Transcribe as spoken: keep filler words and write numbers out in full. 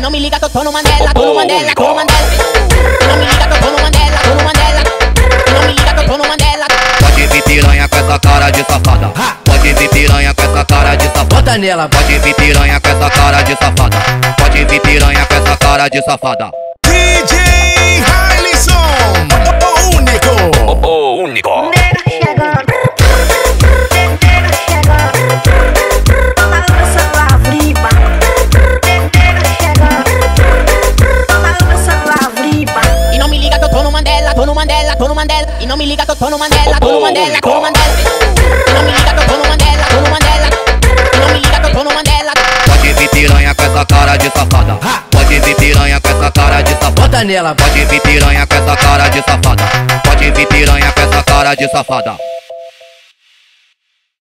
não me liga que eu tô no Mandela, tô no Mandela, tô no Mandela. E não me liga que eu tô no Mandela, tô no Mandela. E não me liga que eu tô no Mandela. Pode vir piranha com essa cara de safada. Pode vir piranha com essa cara de safada. Bota nela. Pode vir piranha com essa cara de safada. Pode vir piranha com essa cara de safada. D J Harlison, o único. O único. E não me liga que eu tô no Mandela, tô no Mandela, tô no Mandela. E não me liga que eu tô no Mandela, tô no Mandela, tô no Mandela. E não me liga que eu tô no Mandela, tô no Mandela. E não me liga que eu tô no Mandela. Pode vir piranha com essa cara de safada. Pode vir piranha com essa cara de safada. Bota nela. Pode vir piranha com essa cara de safada. Pode vir piranha com essa cara de safada.